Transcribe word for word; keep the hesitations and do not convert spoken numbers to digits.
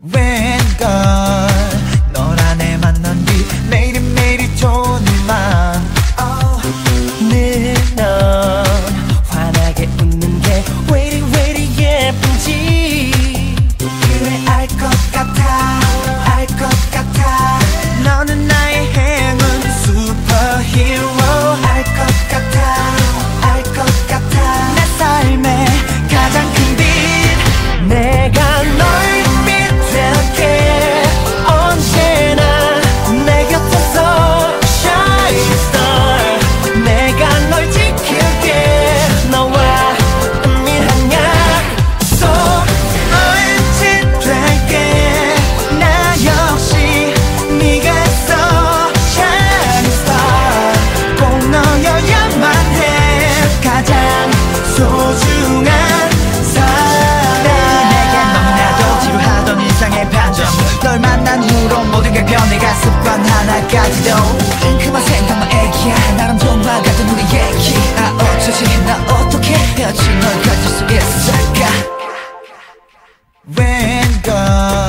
웬걸 널 안에 만난 뒤 매일매일이 좋은 일만 oh. 늘 넌 환하게 웃는 게 왜 이리 왜 이리 예쁜지 그래 알 것 같아 알 것 같아 너는 나의 행운 슈퍼히어로 알 것 같아 알 것 같아 내 삶의 가장 큰 빛 내가 널 널 만난 후로 모든 게 변해가 습관 하나까지도 그만 생각만 애기야 나랑 동화 같은 우리 얘기 아 어쩌지 나 어떻게 헤어진 널 가질 수 있을까 웬걸